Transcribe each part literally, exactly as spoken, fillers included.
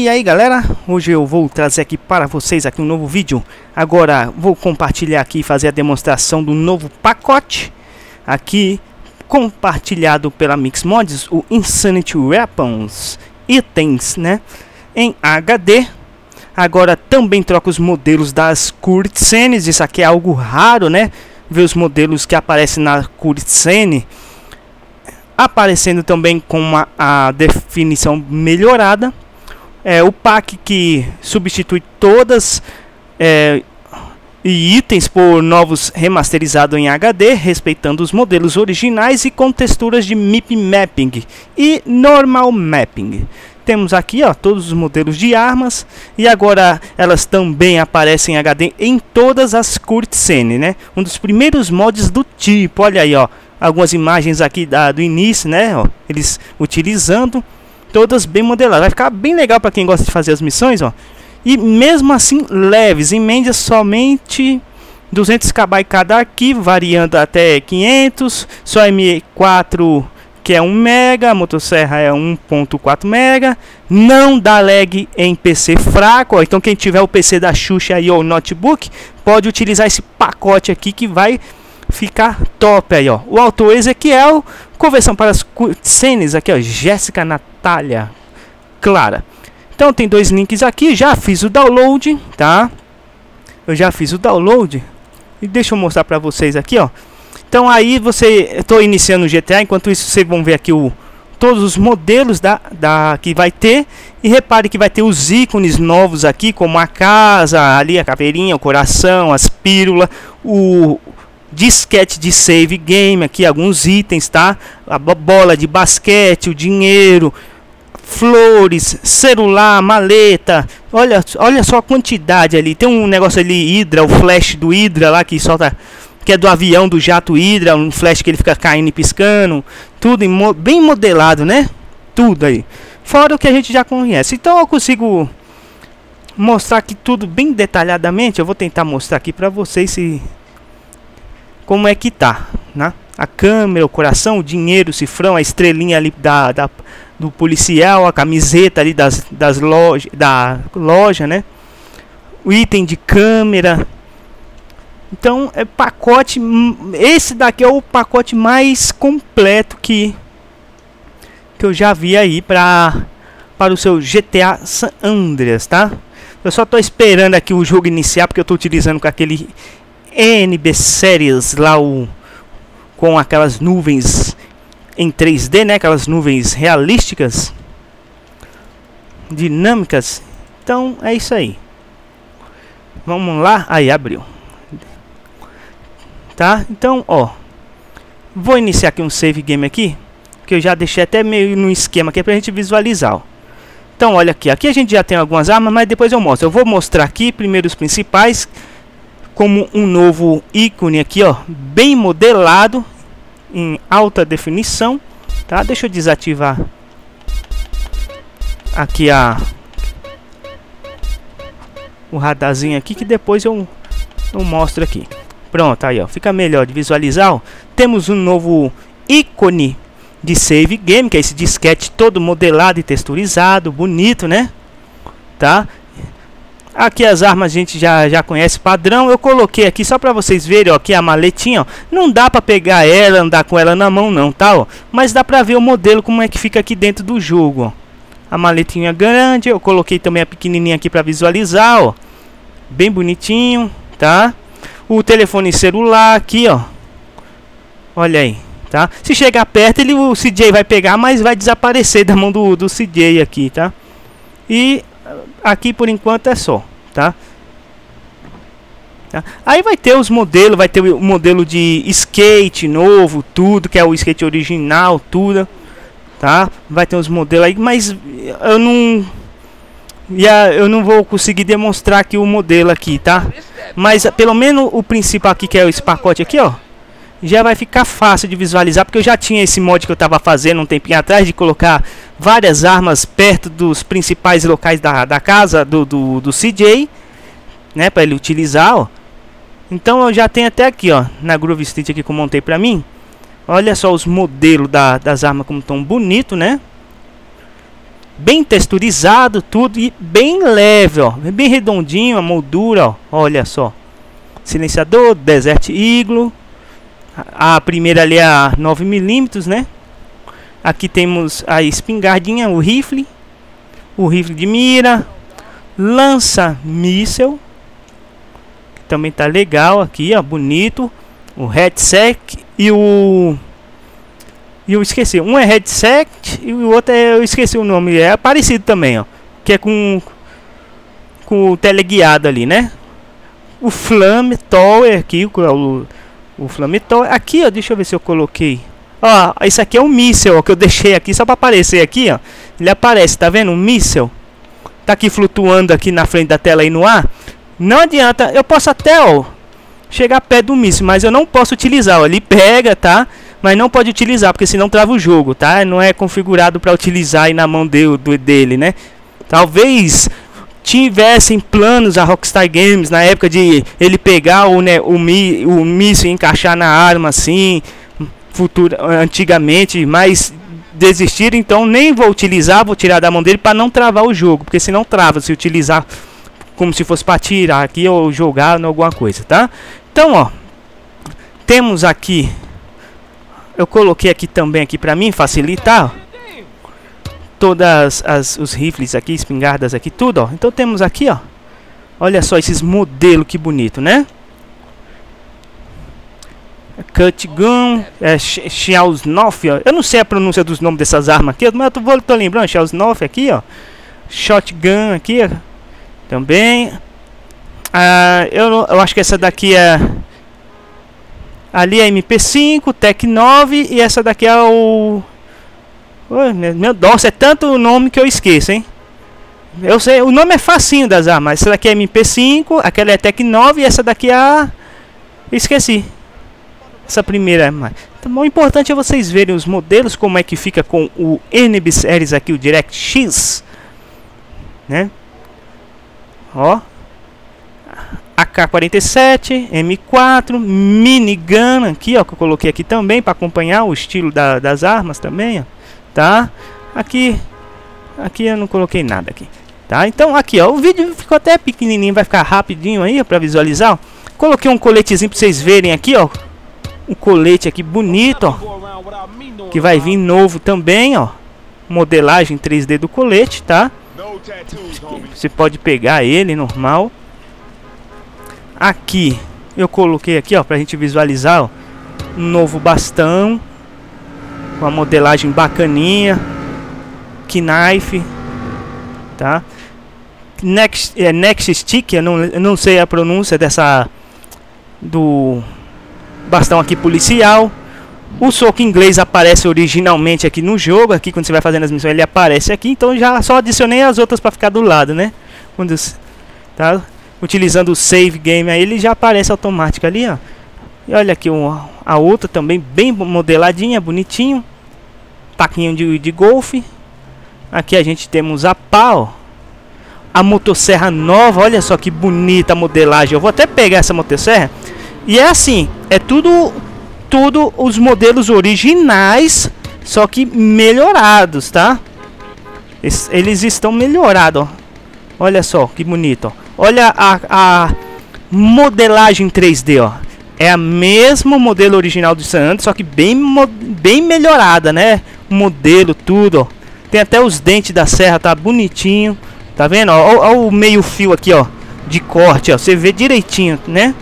E aí galera, hoje eu vou trazer aqui para vocês aqui um novo vídeo. Agora vou compartilhar aqui e fazer a demonstração do novo pacote aqui compartilhado pela Mixmods, o Insanity Weapons itens, né, em H D. Agora também troca os modelos das cutscenes. Isso aqui é algo raro, né, ver os modelos que aparecem na cutscene aparecendo também com uma, a definição melhorada. É o pack que substitui todas é, e itens por novos remasterizados em H D, respeitando os modelos originais e com texturas de M I P Mapping e Normal Mapping. Temos aqui ó, todos os modelos de armas, e agora elas também aparecem em H D em todas as cutscenes, né? Um dos primeiros mods do tipo. Olha aí, ó, algumas imagens aqui da, do início, né? Ó, eles utilizando. Todas bem modeladas, vai ficar bem legal para quem gosta de fazer as missões, ó. E mesmo assim leves, em média somente duzentos kilobytes cada arquivo, variando até quinhentos, só M quatro que é um mega, a motosserra é um ponto quatro mega, não dá lag em P C fraco, ó. Então quem tiver o P C da Xuxa aí ou o notebook, pode utilizar esse pacote aqui que vai ficar top aí, ó. O Auto Ezequiel, conversão para as cutscenes aqui, ó, Jéssica Natália Clara. Então tem dois links aqui, já fiz o download, tá? Eu já fiz o download e deixa eu mostrar para vocês aqui, ó. Então aí você, estou iniciando o G T A, enquanto isso vocês vão ver aqui o todos os modelos da, da que vai ter, e repare que vai ter os ícones novos aqui, como a casa, ali a caveirinha, o coração, as pílulas, o disquete de save game aqui, alguns itens, tá? A bola de basquete, o dinheiro, flores, celular, maleta. Olha, olha só a quantidade ali. Tem um negócio ali, Hydra, o flash do Hydra lá que solta, que é do avião do jato Hydra, um flash que ele fica caindo e piscando. Tudo em, bem modelado, né? Tudo aí. Fora o que a gente já conhece. Então eu consigo mostrar aqui tudo bem detalhadamente. Eu vou tentar mostrar aqui para vocês se como é que tá, né? A câmera, o coração, o dinheiro, o cifrão, a estrelinha ali da, da, do policial, a camiseta ali das, das lojas, da loja, né? O item de câmera. Então é pacote, esse daqui é o pacote mais completo que que eu já vi aí para para o seu G T A San Andreas, tá? Eu só tô esperando aqui o jogo iniciar, porque eu tô utilizando com aquele N B Series lá, o com aquelas nuvens em três D, né? Aquelas nuvens realísticas, dinâmicas. Então é isso aí. Vamos lá. Aí abriu, tá? Então ó, vou iniciar aqui um save game aqui, que eu já deixei até meio no esquema aqui pra gente visualizar, ó. Então olha aqui, aqui a gente já tem algumas armas, mas depois eu mostro. Eu vou mostrar aqui primeiro os principais, como um novo ícone aqui, ó, bem modelado em alta definição, tá? Deixa eu desativar aqui a o radarzinho aqui, que depois eu, eu mostro aqui. Pronto, aí ó, fica melhor de visualizar, ó. Temos um novo ícone de save game, que é esse disquete todo modelado e texturizado, bonito, né? Tá? Aqui as armas a gente já, já conhece padrão. Eu coloquei aqui só para vocês verem, ó, aqui a maletinha, ó. Não dá para pegar ela, andar com ela na mão não, tá, ó. Mas dá para ver o modelo, como é que fica aqui dentro do jogo, ó. A maletinha grande, eu coloquei também a pequenininha aqui para visualizar, ó. Bem bonitinho, tá? O telefone celular aqui, ó. Olha aí, tá? Se chegar perto, ele, o C J vai pegar, mas vai desaparecer da mão do, do C J aqui, tá? E aqui por enquanto é só, tá? Tá? Aí vai ter os modelos, vai ter o modelo de skate novo, tudo, que é o skate original, tudo, tá? Vai ter os modelos aí, mas eu não ia, eu não vou conseguir demonstrar aqui o modelo aqui, tá? Mas pelo menos o principal aqui, que é esse pacote aqui, ó, já vai ficar fácil de visualizar, porque eu já tinha esse mod que eu tava fazendo um tempinho atrás, de colocar várias armas perto dos principais locais da, da casa do, do, do C J, né, para ele utilizar, ó. Então eu já tenho até aqui, ó, na Groove Street aqui que eu montei pra mim. Olha só os modelos da, das armas como tão bonito, né? bem texturizado tudo e bem leve, ó, bem redondinho a moldura, ó. Olha só, silenciador Desert Eagle, a primeira ali é a nove milímetros, né? Aqui temos a espingardinha, o rifle, o rifle de mira, lança míssel, que também tá legal aqui, ó, bonito, o headset e o E eu esqueci, um é headset e o outro é, eu esqueci o nome, é parecido também, ó. Que é com com o teleguiado ali, né? O Flame Tower aqui, o, o Flame Tower. Aqui, ó, deixa eu ver se eu coloquei. Ó, isso aqui é um míssel, ó, que eu deixei aqui só para aparecer aqui, ó. Ele aparece, tá vendo? Um míssel. Tá aqui flutuando aqui na frente da tela aí no ar. Não adianta, eu posso até, ó, chegar perto do míssil, mas eu não posso utilizar, ó. Ele pega, tá? Mas não pode utilizar, porque senão trava o jogo, tá? Não é configurado para utilizar aí na mão de, do, dele, né? Talvez tivessem planos a Rockstar Games na época de ele pegar o, né, o, mi, o míssil e encaixar na arma assim, futura, antigamente, mas desistiram, então nem vou utilizar, vou tirar da mão dele para não travar o jogo, porque senão trava se utilizar como se fosse para tirar aqui ou jogar em alguma coisa, tá? Então, ó, temos aqui, eu coloquei aqui também aqui para mim facilitar, ó, todas as os rifles aqui, espingardas aqui, tudo, ó. Então temos aqui, ó, olha só esses modelos que bonito, né? Cut Gun, é, Shells-Noff, ó. Eu não sei a pronúncia dos nomes dessas armas aqui, mas eu tô, tô lembrando, Shells-Noff aqui, ó. Shotgun aqui, ó, também. Ah, eu, eu acho que essa daqui é... Ali é M P cinco, Tec nove e essa daqui é o... Oh, meu Deus, é tanto nome que eu esqueço, hein? Eu sei, o nome é facinho das armas. Essa daqui é M P cinco, aquela é Tec nove e essa daqui é a... Esqueci. Essa primeira é mais. Então, o importante é vocês verem os modelos, como é que fica com o N B Series aqui, o DirectX, né? Ó, A K quarenta e sete, M quatro, minigun aqui, ó, que eu coloquei aqui também para acompanhar o estilo da, das armas também, ó, tá? Aqui, aqui eu não coloquei nada aqui, tá? Então aqui, ó, o vídeo ficou até pequenininho, vai ficar rapidinho aí para visualizar, ó. Coloquei um coletezinho para vocês verem aqui, ó, um colete aqui bonito, ó, que vai vir novo também, ó, modelagem três D do colete, tá? Você pode pegar ele normal. Aqui eu coloquei aqui, ó, pra gente visualizar, ó, um novo bastão com a modelagem bacaninha, knife, tá? Next, é, next stick, eu não, eu não sei a pronúncia dessa do bastão aqui policial. O soco inglês aparece originalmente aqui no jogo, aqui quando você vai fazendo as missões ele aparece aqui, então já só adicionei as outras para ficar do lado, né? Quando, tá? Utilizando o save game aí ele já aparece automático ali, ó. E olha aqui uma, a outra também bem modeladinha, bonitinho. Taquinho de, de golfe. Aqui a gente temos a pá, ó. A motosserra nova, olha só que bonita a modelagem. Eu vou até pegar essa motosserra. E é assim, é tudo, tudo os modelos originais, só que melhorados, tá? Eles, eles estão melhorados, ó. Olha só que bonito, ó. Olha a, a modelagem três D, ó. É a mesmo modelo original do San Andreas, só que bem, bem melhorada, né? O modelo, tudo, ó. Tem até os dentes da serra, tá bonitinho. Tá vendo? Ó, ó, ó o meio fio aqui, ó, de corte, ó. Você vê direitinho, né?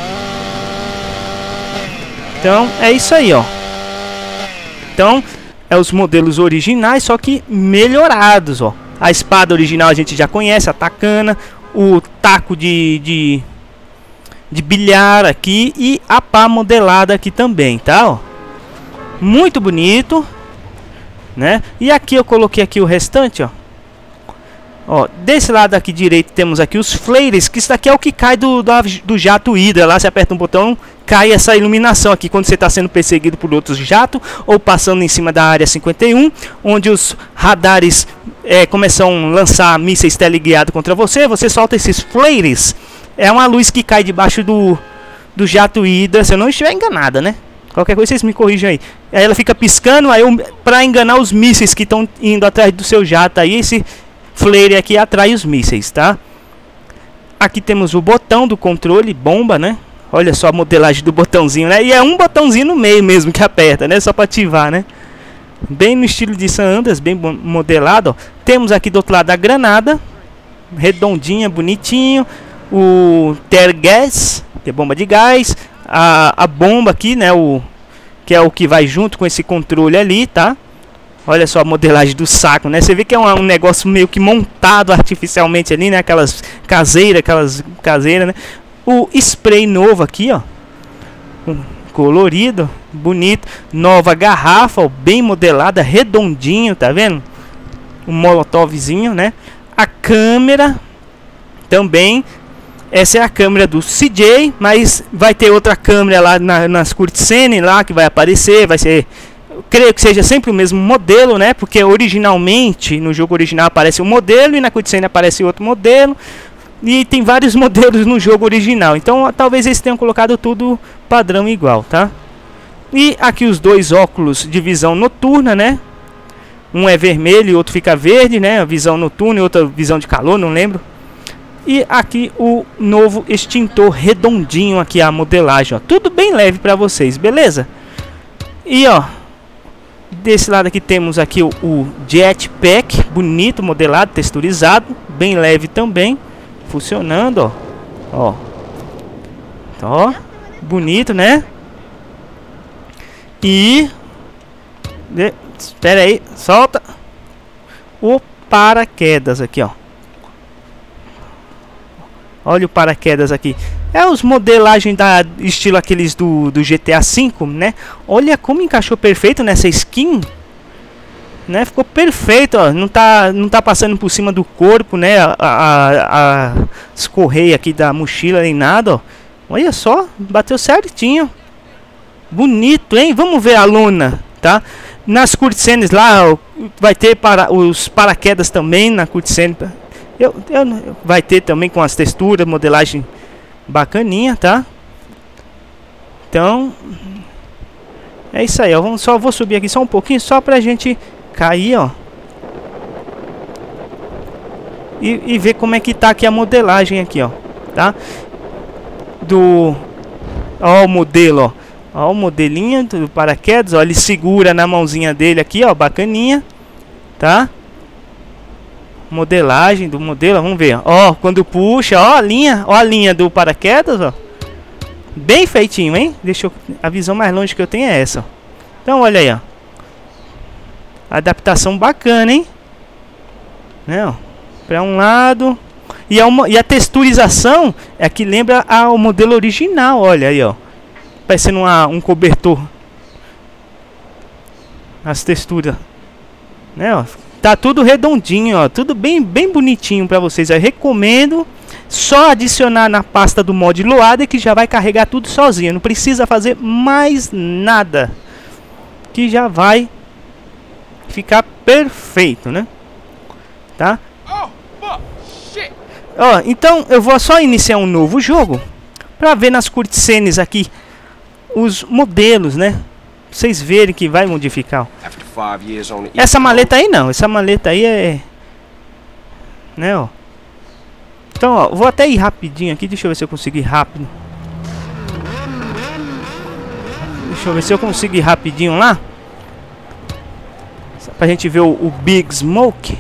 Então, é isso aí, ó. Então, é os modelos originais, só que melhorados, ó. A espada original a gente já conhece, a tacana. O taco de, de, de bilhar aqui e a pá modelada aqui também, tá? Ó. Muito bonito, né? E aqui eu coloquei aqui o restante, ó. Ó, desse lado aqui direito temos aqui os flares, que isso daqui é o que cai do, do, do jato Hydra. Lá você aperta um botão, cai essa iluminação aqui quando você está sendo perseguido por outros jatos ou passando em cima da área cinquenta e um, onde os radares é, começam a lançar mísseis teleguiados contra você. Você solta esses flares, é uma luz que cai debaixo do, do jato Hydra, se eu não estiver enganada, né? Qualquer coisa vocês me corrijam aí. Aí ela fica piscando, aí eu, pra enganar os mísseis que estão indo atrás do seu jato aí, esse flare aqui atrai os mísseis, tá? Aqui temos o botão do controle, bomba, né? Olha só a modelagem do botãozinho, né? E é um botãozinho no meio mesmo que aperta, né? Só para ativar, né? Bem no estilo de San Andreas, bem modelado, ó. Temos aqui do outro lado a granada, redondinha, bonitinho. O tear gas, que é bomba de gás. A, a bomba aqui, né? O, que é o que vai junto com esse controle ali, tá? Olha só a modelagem do saco, né? Você vê que é um, um negócio meio que montado artificialmente ali, né? Aquelas caseiras, aquelas caseiras, né? O spray novo aqui, ó. Um colorido, bonito. Nova garrafa, ó, bem modelada, redondinho, tá vendo? Um molotovzinho, né? A câmera também. Essa é a câmera do C J, mas vai ter outra câmera lá na, nas cutscenes lá que vai aparecer, vai ser... Eu creio que seja sempre o mesmo modelo, né? Porque originalmente, no jogo original aparece um modelo e na cutscene aparece outro modelo. E tem vários modelos no jogo original. Então talvez eles tenham colocado tudo padrão igual, tá? E aqui os dois óculos de visão noturna, né? Um é vermelho e outro fica verde, né? A visão noturna e outra visão de calor, não lembro. E aqui o novo extintor redondinho aqui, a modelagem, ó. Tudo bem leve para vocês, beleza? E ó, desse lado aqui temos aqui o, o jetpack, bonito, modelado, texturizado, bem leve também, funcionando, ó. Ó, ó, bonito, né? E de, espera aí, solta o paraquedas aqui, ó. Olha o paraquedas aqui. É os modelagens da estilo aqueles do, do G T A cinco, né? Olha como encaixou perfeito nessa skin, né? Ficou perfeito, ó. Não tá, não tá passando por cima do corpo, né? A, a, a, as correias aqui da mochila nem nada, ó. Olha só, bateu certinho. Bonito, hein? Vamos ver a lona, tá? Nas cutscenes lá, ó, vai ter para, os paraquedas também na cutscene. Eu, eu, vai ter também com as texturas, modelagem bacaninha, tá? Então é isso aí, ó. Vamos, só vou subir aqui só um pouquinho, só pra gente cair, ó. E, e ver como é que tá aqui a modelagem aqui, ó. Tá? Do... Ó o modelo, ó. Ó o modelinho do paraquedas, ó. Ele segura na mãozinha dele aqui, ó. Bacaninha. Tá? Modelagem do modelo, vamos ver, ó, quando puxa, ó a linha, ó a linha do paraquedas, ó, bem feitinho, hein? Deixa eu, a visão mais longe que eu tenho é essa, ó. Então olha aí, ó, adaptação bacana, hein? Né, ó, para um lado e a, uma, e a texturização é que lembra ao modelo original, olha aí, ó, parecendo uma, um cobertor, as texturas, né, ó. Tá tudo redondinho, ó, tudo bem, bem bonitinho para vocês. Eu recomendo só adicionar na pasta do mod Loader que já vai carregar tudo sozinho. Não precisa fazer mais nada, que já vai ficar perfeito, né? Tá? Ó, então eu vou só iniciar um novo jogo para ver nas cutscenes aqui os modelos, né? Vocês verem que vai modificar. Essa maleta aí não, essa maleta aí é, né, ó. Então, ó, vou até ir rapidinho aqui, deixa eu ver se eu consigo ir rápido. Deixa eu ver se eu consigo ir rapidinho lá. Só pra gente ver o, o Big Smoke.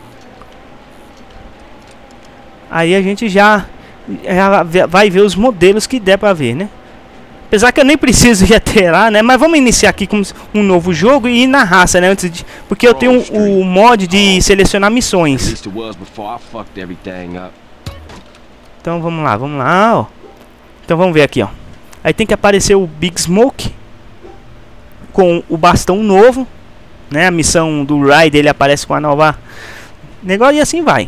Aí a gente já, já vai ver os modelos que der pra ver, né? Apesar que eu nem preciso já ter lá, né? Mas vamos iniciar aqui com um novo jogo e ir na raça, né? Antes de... Porque eu tenho o um, mod de selecionar missões. Então vamos lá, vamos lá, ó. Então vamos ver aqui, ó. Aí tem que aparecer o Big Smoke com o bastão novo, né? A missão do Ride, ele aparece com a nova negócio e assim vai.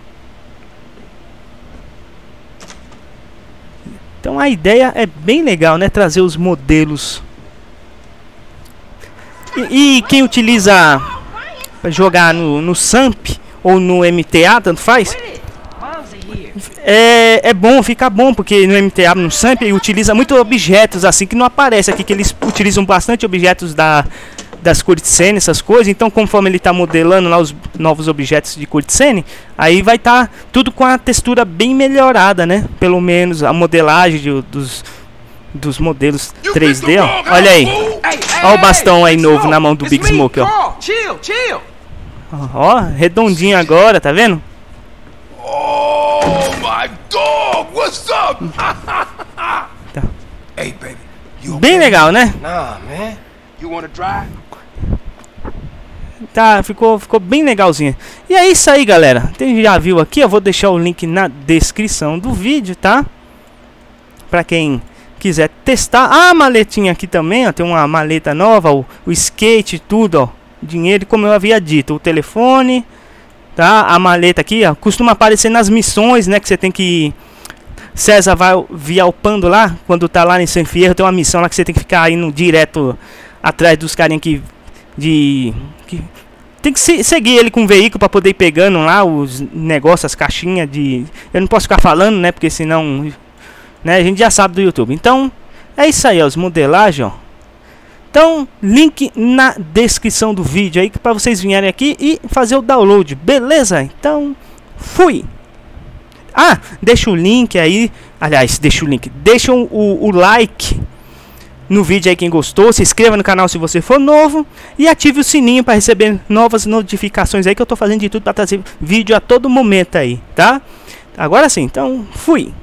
Então a ideia é bem legal, né? Trazer os modelos. E, e quem utiliza para jogar no, no Samp ou no M T A, tanto faz, é, é bom, fica bom, porque no M T A, no Samp, ele utiliza muito objetos assim que não aparece aqui, que eles utilizam bastante objetos da, das cutscenes, essas coisas. Então, conforme ele está modelando lá os novos objetos de cutscene, aí vai estar tá tudo com a textura bem melhorada, né? Pelo menos a modelagem de, dos, dos modelos três D, ó. Olha aí, olha o bastão aí novo na mão do Big Smoke, ó. Ó, redondinho agora, tá vendo? Oh my dog, what's up? Tá. Hey baby, you Bem legal, né? Nah, man. You wanna drive? Tá, ficou, ficou bem legalzinho. E é isso aí, galera. Quem já viu aqui, eu vou deixar o link na descrição do vídeo, tá? Pra quem quiser testar. Ah, a maletinha aqui também, ó. Tem uma maleta nova, o, o skate, tudo, ó. Dinheiro, como eu havia dito, o telefone, tá? A maleta aqui, ó, costuma aparecer nas missões, né? Que você tem que... César vai via upando lá, quando tá lá em San Fierro, tem uma missão lá que você tem que ficar indo direto atrás dos carinha que... De... Que, tem que se, seguir ele com o veículo para poder ir pegando lá os negócios, as caixinhas de... Eu não posso ficar falando, né? Porque senão... Né, a gente já sabe do YouTube. Então, é isso aí, ó, os modelagens, ó. Então, link na descrição do vídeo aí para vocês virem aqui e fazer o download, beleza? Então, fui! Ah, deixa o link aí, aliás, deixa o link, deixa o, o, o like no vídeo aí quem gostou, se inscreva no canal se você for novo e ative o sininho para receber novas notificações aí que eu tô fazendo de tudo para trazer vídeo a todo momento aí, tá? Agora sim, então, fui!